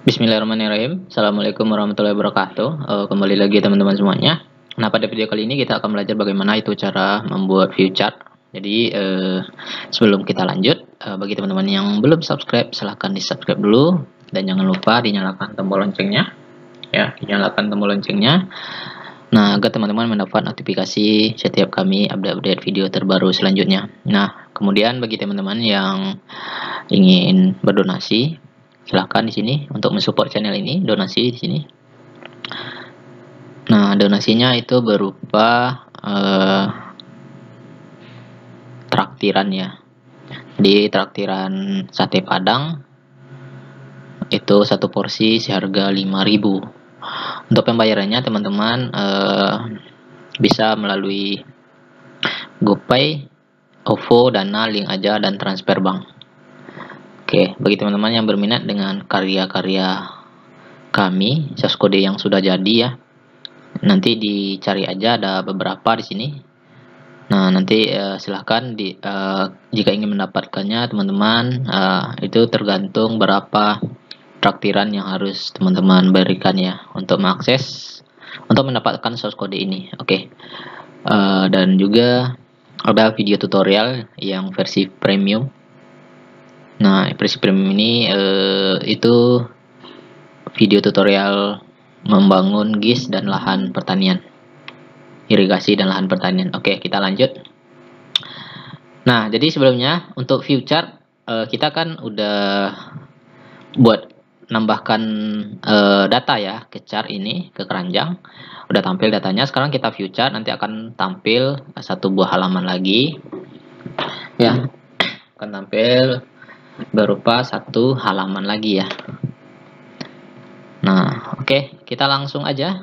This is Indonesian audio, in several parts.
Bismillahirrahmanirrahim. Assalamualaikum warahmatullahi wabarakatuh. Kembali lagi teman-teman semuanya. Nah, pada video kali ini kita akan belajar bagaimana itu cara membuat view chart. Jadi, sebelum kita lanjut, bagi teman-teman yang belum subscribe, silahkan di subscribe dulu. Dan jangan lupa dinyalakan tombol loncengnya. Ya, dinyalakan tombol loncengnya. Nah, agar teman-teman mendapat notifikasi setiap kami update video terbaru selanjutnya. Nah, kemudian bagi teman-teman yang ingin berdonasi, silahkan di sini untuk mensupport channel ini, donasi di sini. Nah, donasinya itu berupa traktiran ya. Di traktiran sate Padang itu satu porsi seharga 5.000. Untuk pembayarannya teman-teman bisa melalui GoPay, OVO, Dana, Link Aja, dan transfer bank. Oke, bagi teman-teman yang berminat dengan karya-karya kami, source kode yang sudah jadi ya, nanti dicari aja, ada beberapa di sini. Nah, nanti silahkan jika ingin mendapatkannya teman-teman, itu tergantung berapa traktiran yang harus teman-teman berikan ya untuk mengakses, untuk mendapatkan source kode ini. Oke. Dan juga ada video tutorial yang versi premium. Nah, versi premium ini itu video tutorial membangun GIS dan lahan pertanian, irigasi dan lahan pertanian. Oke, kita lanjut. Nah, jadi sebelumnya untuk view chart kita kan udah buat nambahkan data ya ke chart ini, ke keranjang. Udah tampil datanya. Sekarang kita view chart, nanti akan tampil satu buah halaman lagi. Ya, akan tampil berupa satu halaman lagi ya. Nah, oke, kita langsung aja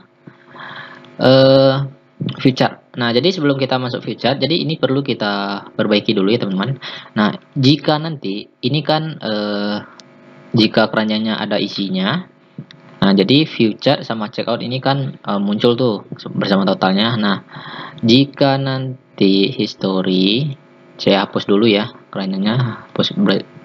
view chart. Nah, jadi sebelum kita masuk view chart, jadi ini perlu kita perbaiki dulu ya teman-teman. Nah, jika nanti ini kan jika keranjangnya ada isinya, nah jadi view chart sama checkout ini kan muncul tuh bersama totalnya. Nah, jika nanti history, saya hapus dulu ya keranjangnya, hapus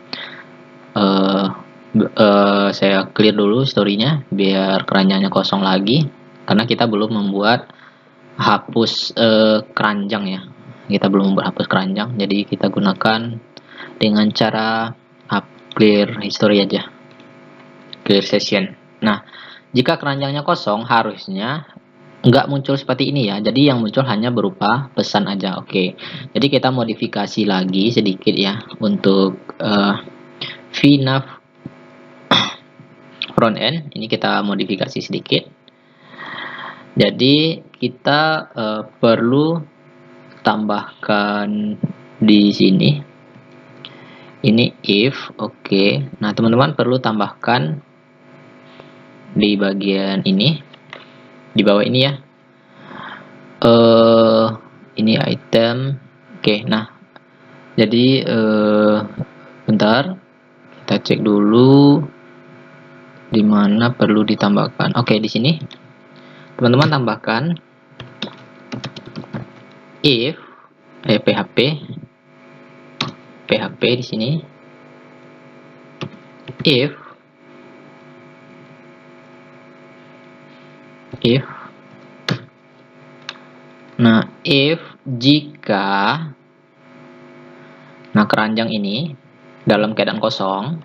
saya clear dulu historinya biar keranjangnya kosong lagi, karena kita belum membuat hapus keranjang ya, kita belum membuat hapus keranjang, jadi kita gunakan dengan cara clear history aja, clear session. Nah, jika keranjangnya kosong harusnya nggak muncul seperti ini ya, jadi yang muncul hanya berupa pesan aja. Oke, jadi kita modifikasi lagi sedikit ya untuk VNAV front end ini, kita modifikasi sedikit. Jadi kita perlu tambahkan di sini ini if. Oke. Nah, teman-teman perlu tambahkan di bagian ini, di bawah ini ya, ini item. Oke. Nah, jadi bentar, kita cek dulu di mana perlu ditambahkan. Oke, di sini teman-teman tambahkan if PHP di sini, if nah if jika keranjang ini dalam keadaan kosong,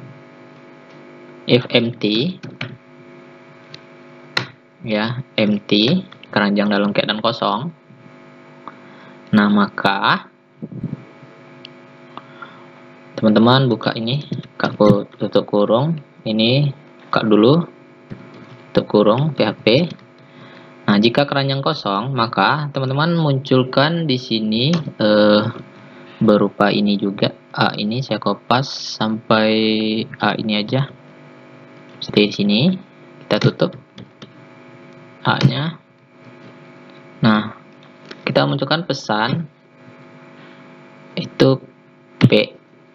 if empty ya, empty, keranjang dalam keadaan kosong, nah maka teman-teman buka ini, aku tutup kurung, ini buka dulu, tutup kurung PHP. Nah, jika keranjang kosong, maka teman-teman munculkan di sini berupa ini juga. Ini saya kopas sampai ini aja. Seperti di sini, kita tutup A-nya. Nah, kita munculkan pesan itu P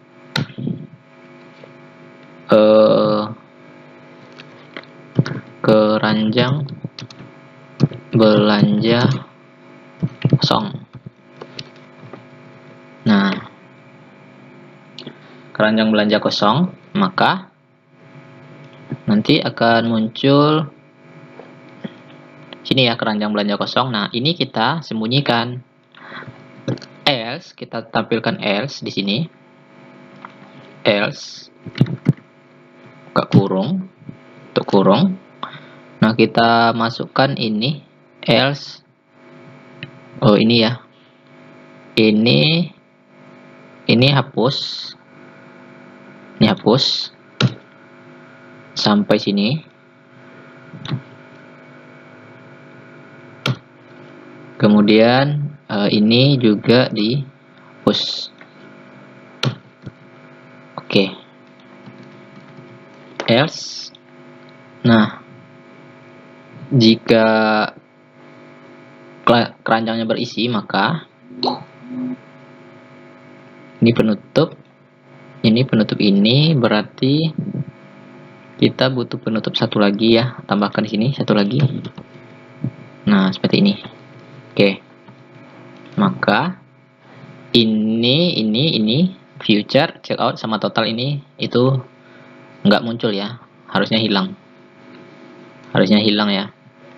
keranjang belanja kosong. Nah, keranjang belanja kosong, maka nanti akan muncul sini ya, keranjang belanja kosong. Nah, ini kita sembunyikan. Else, kita tampilkan else di sini. Else, buka kurung, untuk kurung. Nah, kita masukkan ini else. Oh, ini ya. Ini hapus. Ini hapus. Sampai sini. Kemudian ini juga dihapus. Oke. Else. Nah, jika keranjangnya berisi, maka ini penutup. Ini penutup, ini berarti kita butuh penutup satu lagi ya. Tambahkan di sini satu lagi. Nah, seperti ini. Oke. Maka ini future, checkout sama total ini itu nggak muncul ya. Harusnya hilang. Harusnya hilang ya.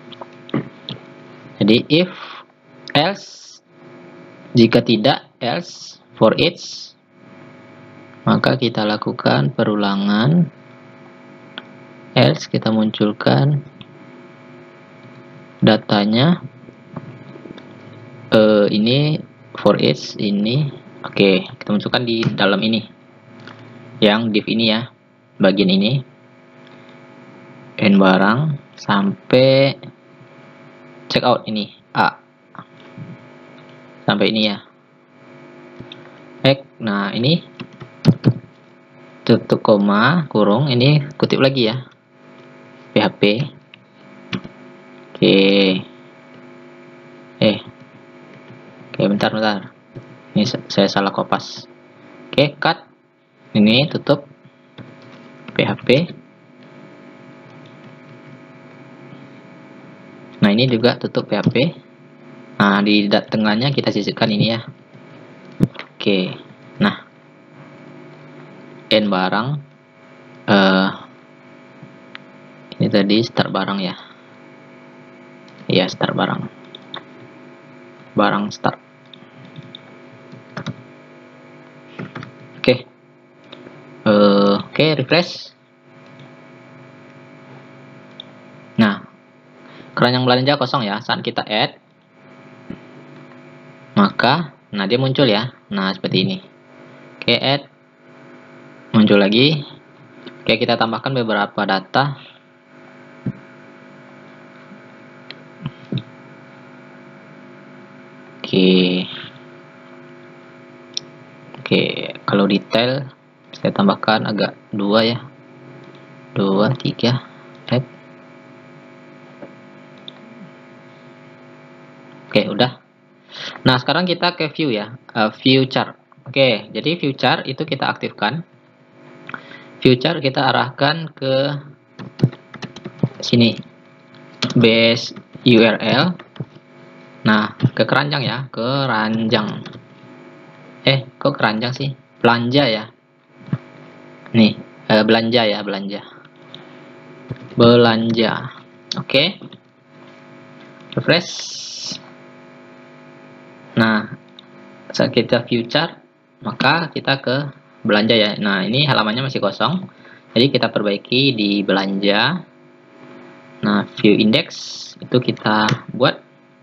Jadi if, else, jika tidak, else, for each, maka kita lakukan perulangan. Else, kita munculkan datanya. Ini for each, ini oke, kita munculkan di dalam ini, yang div ini ya, bagian ini, n barang sampai checkout ini A, sampai ini ya. Nah, ini tutup koma kurung, ini kutip lagi ya, PHP. Oke. Oke, bentar. Ini saya salah kopas. Oke, cut. Ini tutup PHP. Nah, ini juga tutup PHP. Nah, di tengahnya kita sisipkan ini ya. Oke. Nah, n barang. Ini tadi start barang ya. Iya, start barang. Barang start. Oke. Oke, refresh. Nah, keranjang belanja kosong ya saat kita add. Maka, nah dia muncul ya. Nah, seperti ini. Oke, add. Muncul lagi. Oke, kita tambahkan beberapa data. Oke, kalau detail saya tambahkan agak 2 ya. 2, 3, add. Oke, udah. Nah, sekarang kita ke view ya. View chart. Oke, jadi view chart itu kita aktifkan. View chart kita arahkan ke sini. Base URL. Nah, ke keranjang ya, keranjang. Kok keranjang sih? Belanja ya. Nih, belanja ya, belanja. Belanja. Oke. Refresh. Nah, saat kita view chart, maka kita ke belanja ya. Nah, ini halamannya masih kosong. Jadi kita perbaiki di belanja. Nah, view index itu kita buat.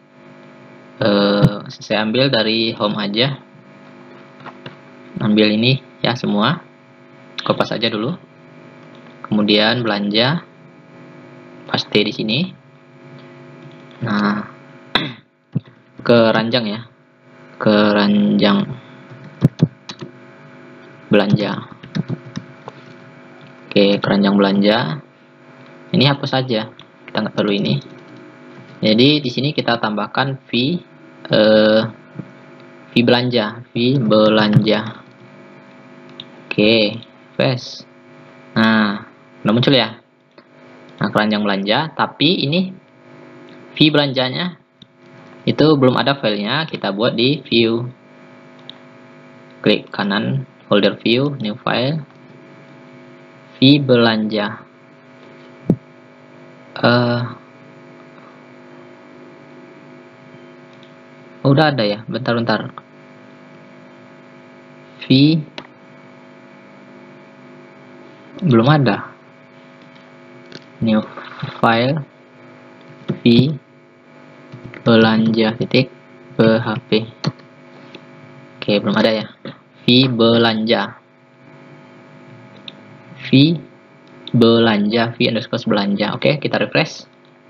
Saya ambil dari home aja. Ambil ini ya semua. Kopas aja dulu. Kemudian belanja. Paste di sini. Nah, keranjang ya. Keranjang belanja. Oke, keranjang belanja. Ini hapus saja. Kita nggak perlu ini. Jadi di sini kita tambahkan fee belanja, Oke, paste. Nah, udah muncul ya. Nah, keranjang belanja, tapi ini fee belanjanya itu belum ada filenya. Kita buat di view. Klik kanan folder view, new file, fee belanja. udah ada ya, bentar. V belum ada. New file V belanja titik php. Oke, belum ada ya. V belanja V underscore belanja. Oke, kita refresh.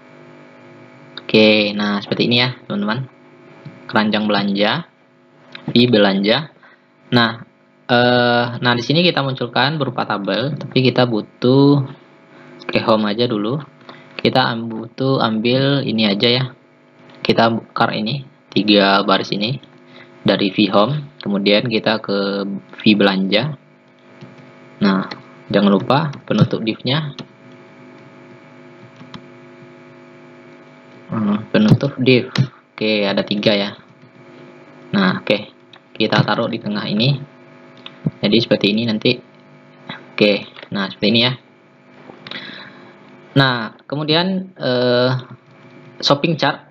Oke, nah seperti ini ya teman-teman, keranjang belanja V belanja. Nah di sini kita munculkan berupa tabel, tapi kita butuh ke home aja dulu. Kita butuh ambil ini aja ya, kita bukar ini 3 baris ini dari V home, kemudian kita ke V belanja. Nah, jangan lupa penutup div-nya, penutup div. Oke, ada 3 ya. Nah, oke, kita taruh di tengah ini, jadi seperti ini nanti. Oke, nah seperti ini ya. Nah, kemudian shopping chart.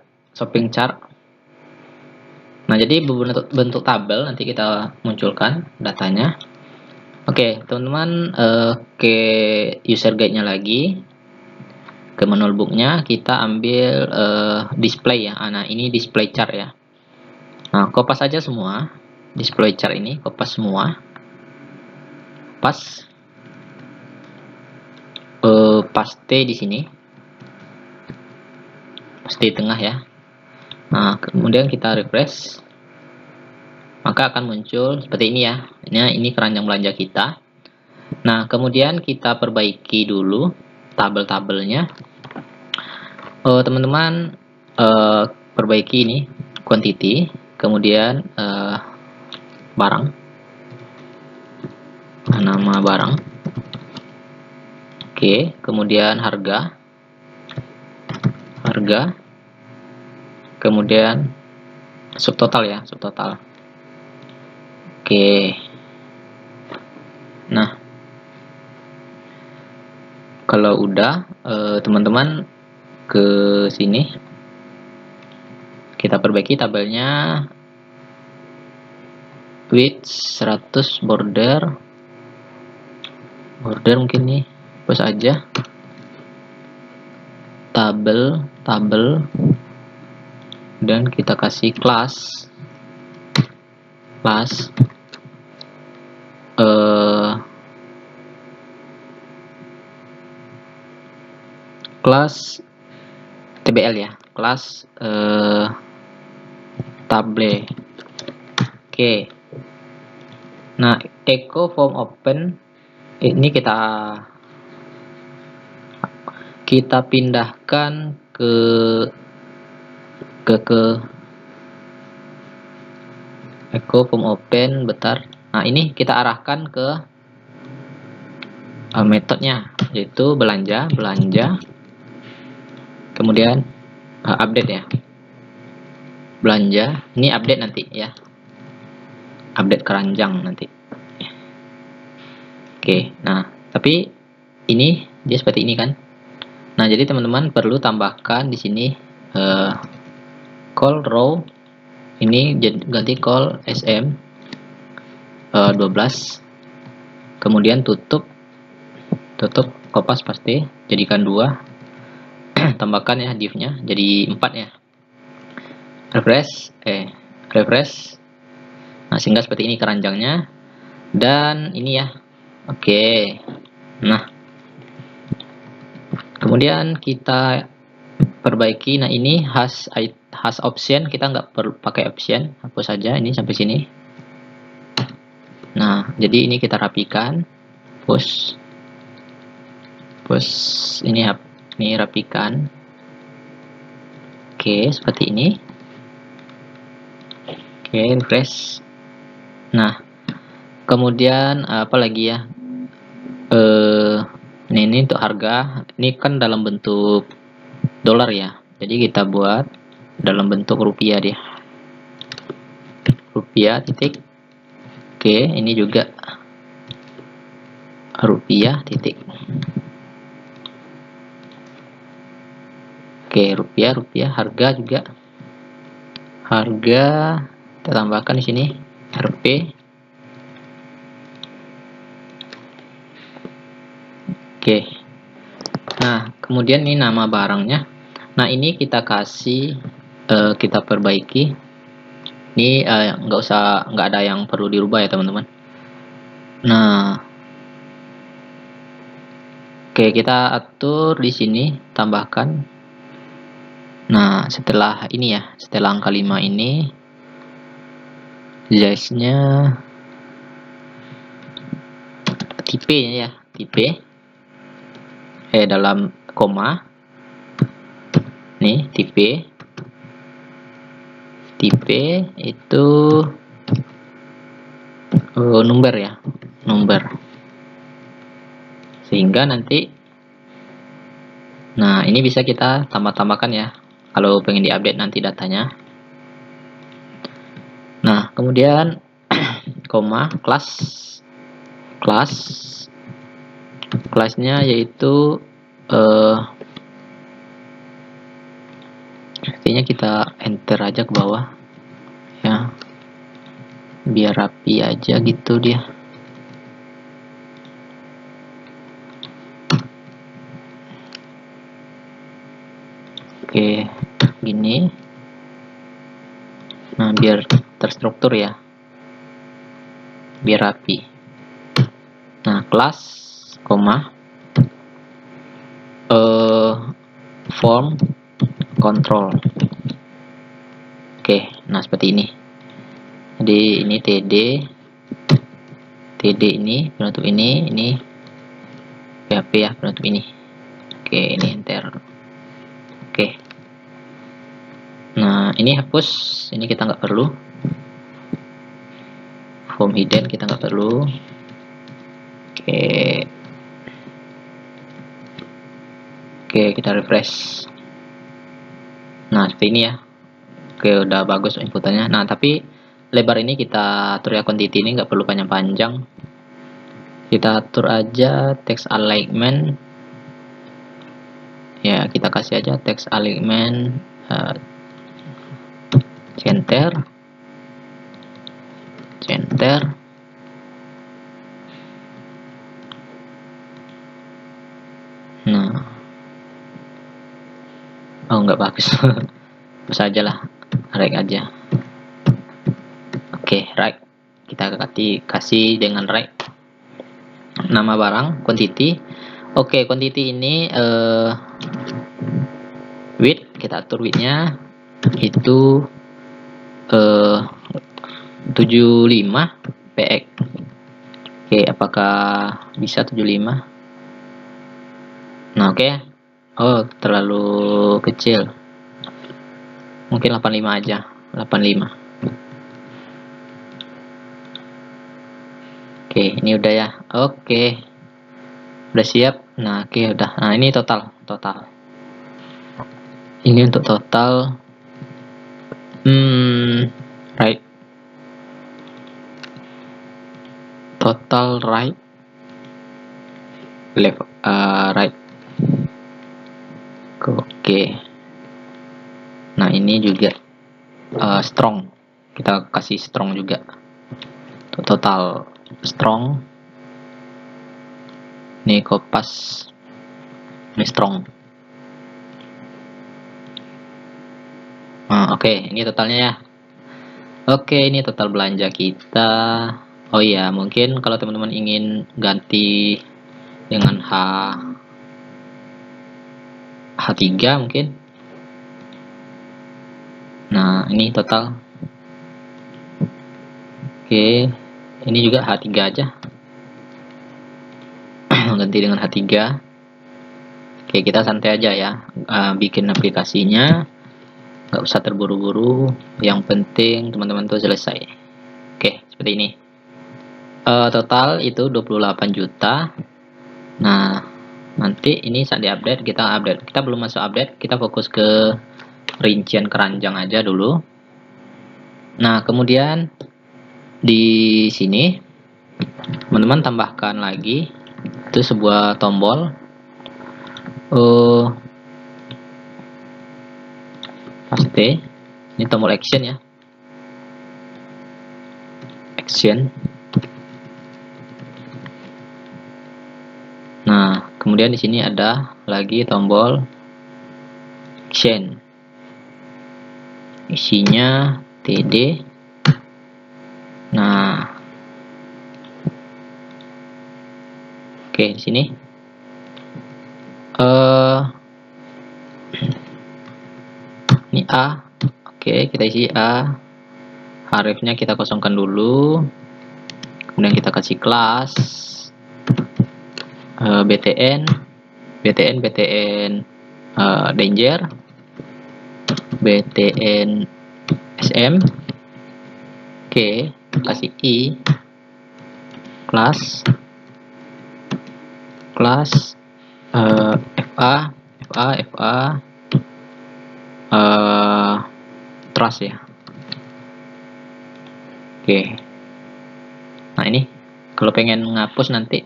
Nah, jadi bentuk tabel nanti kita munculkan datanya. Oke, teman-teman, ke user guide-nya lagi, ke manual book-nya kita ambil display ya. Nah, ini display chart ya. Nah, kopas aja semua display chart ini, kopas semua. Paste di sini, paste di tengah ya. Nah, kemudian kita refresh, maka akan muncul seperti ini ya. Ini keranjang belanja kita. Nah, kemudian kita perbaiki dulu tabel-tabelnya. Teman-teman, perbaiki ini quantity, kemudian barang, nama barang. Oke, kemudian harga, kemudian subtotal ya, subtotal. Oke, nah kalau udah, teman-teman ke sini kita perbaiki tabelnya, width 100, border mungkin nih hapus aja, tabel dan kita kasih class TBL ya, kelas table. Oke, nah echo form open ini kita pindahkan ke echo form open, bentar. Nah, ini kita arahkan ke metodenya, yaitu belanja, kemudian update ya, belanja. Ini update nanti ya, update keranjang nanti. Oke, nah tapi ini dia seperti ini kan. Nah, jadi teman-teman perlu tambahkan di sini call row ini ganti call sm 12, kemudian tutup kopas pasti jadikan 2, tambahkan ya div-nya jadi 4 ya. Refresh. Nah, sehingga seperti ini keranjangnya dan ini ya. Oke, nah kemudian kita perbaiki. Nah, ini has option, kita nggak perlu pakai option, hapus saja ini sampai sini. Nah, jadi ini kita rapikan, push ini rapikan. Oke, seperti ini. Oke, refresh. Nah, kemudian apa lagi ya, ini untuk harga, ini kan dalam bentuk dolar ya, jadi kita buat dalam bentuk rupiah dia, rupiah titik. Oke, ini juga rupiah titik. Oke, rupiah, harga juga. Harga kita tambahkan di sini Rp. Oke. Nah, kemudian ini nama barangnya. Nah, ini kita kasih kita perbaiki. Ini nggak ada yang perlu dirubah ya teman-teman. Nah, oke, kita atur di sini, tambahkan. Nah, setelah ini ya, setelah angka 5 ini, size-nya tipe ya, tipe. Dalam koma. Nih, tipe itu number ya, number. Sehingga nanti, nah ini bisa kita tambah-tambahkan ya, kalau pengen diupdate nanti datanya. Nah, kemudian koma, kelasnya yaitu artinya kita enter aja ke bawah ya, biar rapi aja gitu dia. Oke, gini. Nah, biar terstruktur ya, biar rapi. Nah, kelas koma form control. Oke, nah seperti ini. Jadi ini TD ini penutup ini PHP ya penutup ini. Oke, ini enter. Oke. Nah, ini hapus, ini kita nggak perlu. Form hidden kita nggak perlu. Oke, kita refresh. Nah, seperti ini ya. Oke, udah bagus inputannya. Nah, tapi lebar ini kita atur ya, quantity ini nggak perlu panjang-panjang. Kita atur aja text alignment. Ya, kita kasih aja text alignment center. Nah, nggak bagus. Terus aja lah, right aja. Oke, right. Kita kasih dengan right. Nama barang, quantity. Oke, quantity ini width, kita atur widthnya itu 75 px. Oke, apakah bisa 75? Nah, oke. Oh, terlalu kecil. Mungkin 85 aja, 85. Oke, ini udah ya. Oke. Udah siap. Nah, oke udah. Nah, ini total. Ini untuk total right. Total right. Left right. Oke. Nah, ini juga strong. Kita kasih strong juga. Total strong. Ini kopas. Ini strong. Oke, ini totalnya ya. Oke, ini total belanja kita. Oh iya, mungkin kalau teman-teman ingin ganti dengan H3 mungkin. Nah, ini total. Oke, ini juga H3 aja. Ganti dengan H3. Oke, kita santai aja ya. Bikin aplikasinya. Nggak usah terburu-buru. Yang penting teman-teman tuh selesai. Oke, seperti ini. Total itu 28 juta. Nah, nanti ini saat diupdate, kita update. Kita belum masuk update, kita fokus ke rincian keranjang aja dulu. Nah, kemudian di sini teman-teman tambahkan lagi itu sebuah tombol Ini tombol action ya, action. Nah, kemudian di sini ada lagi tombol action, isinya TD. Nah, oke, di sini ini A. Oke, kita isi A. Hrefnya kita kosongkan dulu. Kemudian kita kasih kelas btn danger, btn sm. Oke, kasih i, kelas fa trust ya. Oke, nah ini kalau pengen menghapus nanti.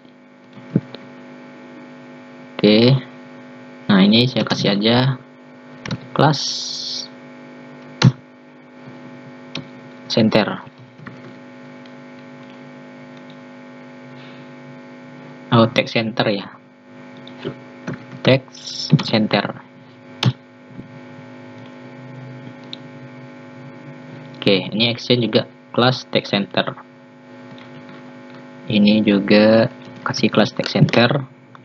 Oke, nah ini saya kasih aja kelas center. Oh, text center ya, text center. Oke, ini action juga kelas text center. Ini juga kasih kelas text center.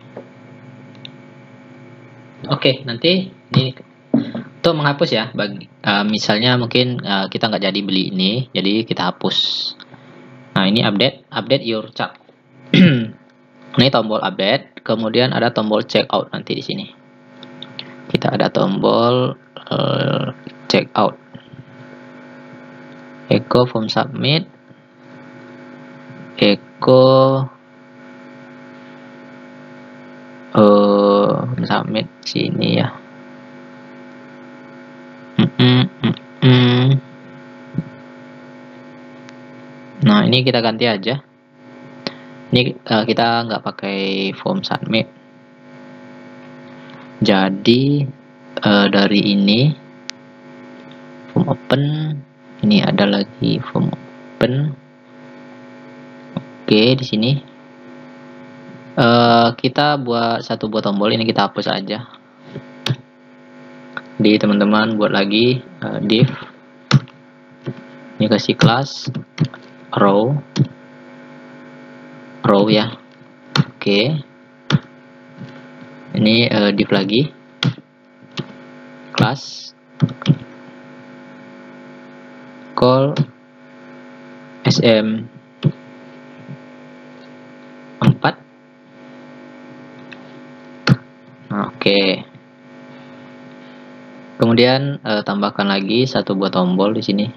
Oke, nanti ini untuk menghapus ya, bagi misalnya mungkin kita nggak jadi beli ini, jadi kita hapus. Nah, ini update your chart. Ini tombol update, kemudian ada tombol checkout nanti di sini. Kita ada tombol checkout, echo form submit, echo submit sini ya. Nah, ini kita ganti aja. Ini kita nggak pakai form submit. Jadi dari ini form open, ini ada lagi form open. Oke, di sini kita buat satu buah tombol, ini kita hapus aja. Di teman-teman buat lagi div, ini kasih kelas row ya. Oke, ini div lagi kelas call sm 4. Nah, oke. Kemudian tambahkan lagi satu buah tombol di sini,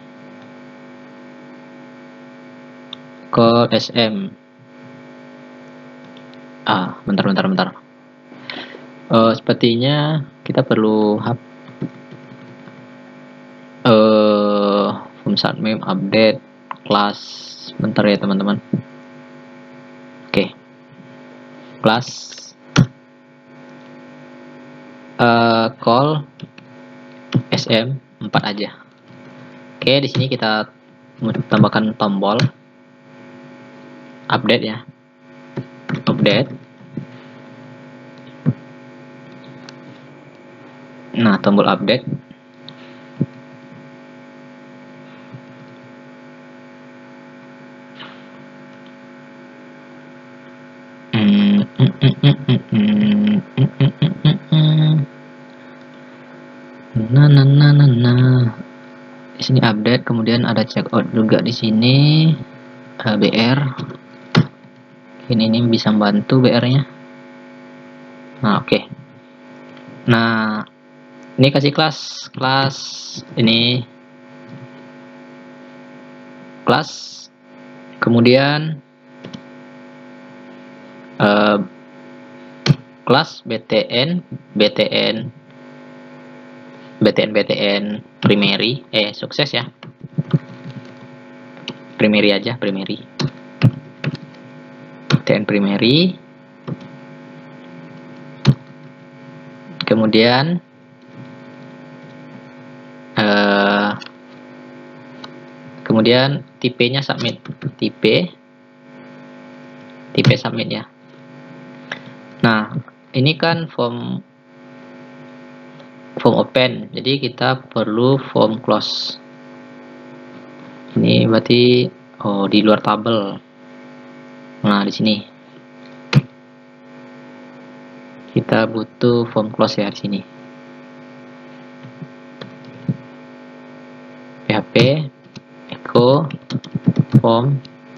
call sm. Bentar. Sepertinya kita perlu form submit update kelas. Bentar ya teman-teman. Oke, kelas call sm 4 aja. Oke, di sini kita tambahkan tombol update ya, update. Nah, tombol update. Di sini update, kemudian ada checkout juga di sini, BR. Ini bisa membantu BR-nya. Nah, oke. Nah, ini kasih kelas ini kelas, kemudian kelas btn primary, sukses ya, primary aja, primary btn primary. Kemudian kemudian tipenya submit, tipe submit ya. Nah, ini kan form open, jadi kita perlu form close. Ini berarti di luar tabel. Nah, di sini kita butuh form close ya, di sini. PHP echo form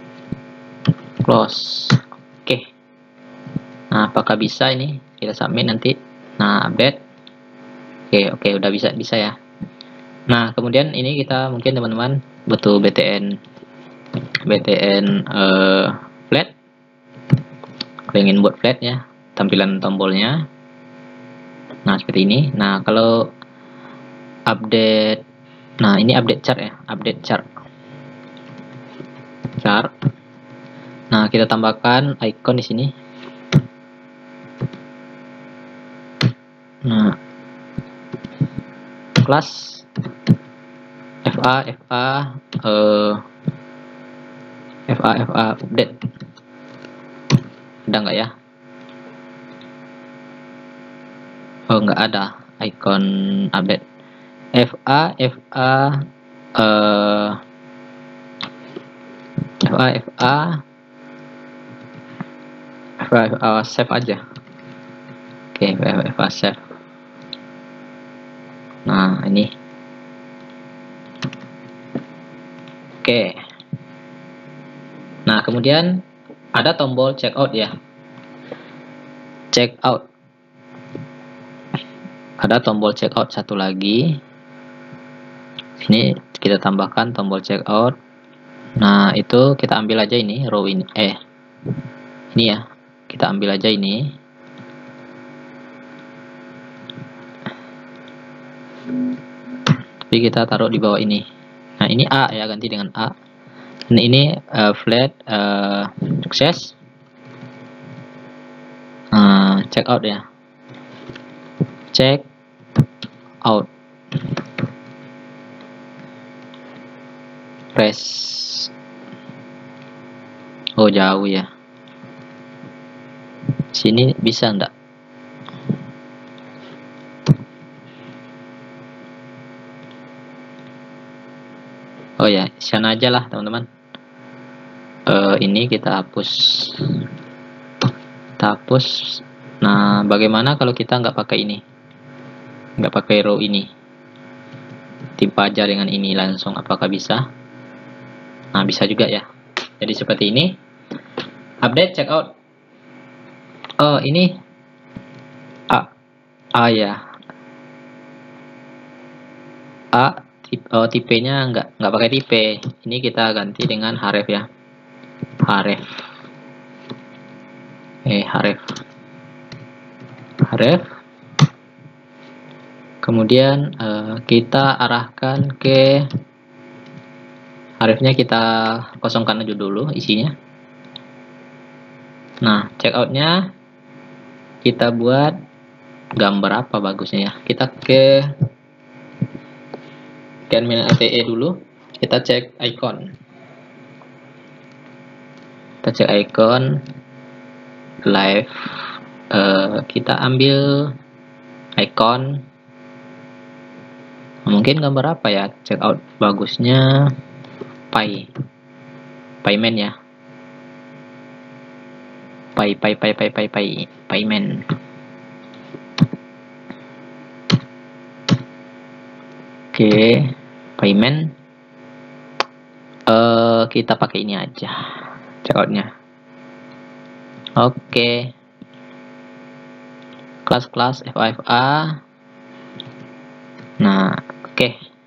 close. Oke. Nah, apakah bisa ini? Kita submit nanti. Nah, update. Oke, udah bisa ya. Nah, kemudian ini kita mungkin teman-teman butuh BTN flat. Kalau ingin buat flat ya, tampilan tombolnya. Nah, seperti ini. Nah, kalau update, nah ini update chart ya, update chart. Nah, kita tambahkan icon di sini. Nah, kelas FA update. Ada nggak ya? Nggak ada icon update. FA save aja. Oke, FA save. Nah, ini. Oke. Nah, kemudian ada tombol checkout ya. Checkout. Ada tombol checkout satu lagi. Sini kita tambahkan tombol checkout. Nah, itu kita ambil aja ini row ini. Ini ya. Kita ambil aja ini. Tapi kita taruh di bawah ini. Nah, ini A ya, ganti dengan A. Nah, ini flat sukses. Check out ya. Check out. Press. Oh, jauh ya. Sini bisa enggak? Oh ya, sana aja lah teman-teman. Ini kita hapus. Nah, bagaimana kalau kita nggak pakai ini? Nggak pakai row ini. Timpa aja dengan ini langsung. Apakah bisa? Nah, bisa juga ya. Jadi seperti ini. Update checkout. Oh, ini A ya. Tipenya nggak pakai tipe. Ini kita ganti dengan href ya. Href. Kemudian kita arahkan ke hrefnya, kita kosongkan aja dulu isinya. Nah, checkoutnya kita buat gambar apa bagusnya ya. Kita ke Canmin LTE dulu. Kita cek icon. Live. Kita ambil icon. Mungkin gambar apa ya? Checkout bagusnya payment ya. Payment. Oke, payment. Kita pakai ini aja checkoutnya. Oke. Kelas FA. Nah, oke.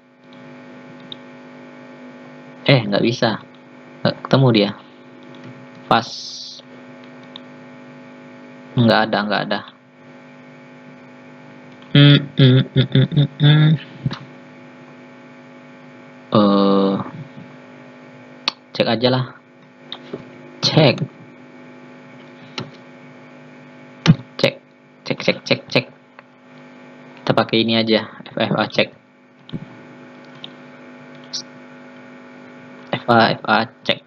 Nggak bisa. Nggak ketemu dia. Pas. Nggak ada. Cek aja lah. Cek. Kita pakai ini aja. FA cek. cek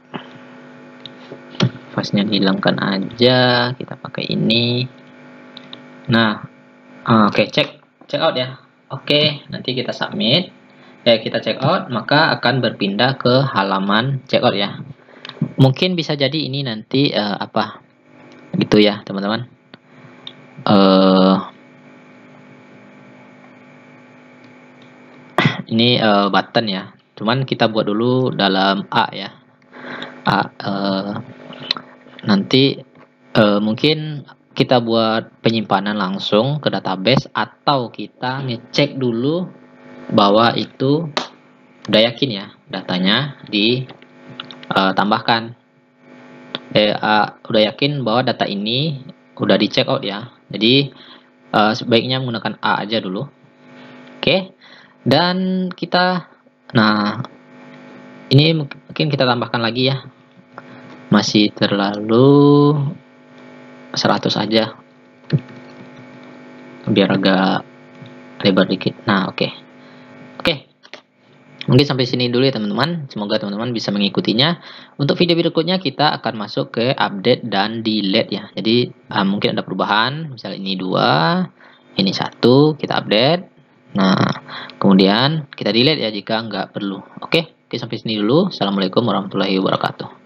fastnya dihilangkan aja, kita pakai ini. Nah, oke, check out ya. Oke, nanti kita submit, kita check out, maka akan berpindah ke halaman check out ya. Mungkin bisa jadi ini nanti apa gitu ya teman-teman. Ini button ya, cuman kita buat dulu dalam A ya. Nanti mungkin kita buat penyimpanan langsung ke database, atau kita ngecek dulu bahwa itu udah yakin ya datanya ditambahkan. Udah yakin bahwa data ini udah di check out ya. Jadi sebaiknya menggunakan A aja dulu. Oke. Dan kita, nah ini mungkin kita tambahkan lagi ya. Masih terlalu 100 aja. Biar agak lebar dikit. Nah, oke. Mungkin sampai sini dulu ya teman-teman. Semoga teman-teman bisa mengikutinya. Untuk video berikutnya kita akan masuk ke update dan delete ya. Jadi mungkin ada perubahan. Misalnya ini 2, ini 1, kita update. Nah, kemudian kita delete ya jika nggak perlu. Oke, sampai sini dulu. Assalamualaikum warahmatullahi wabarakatuh.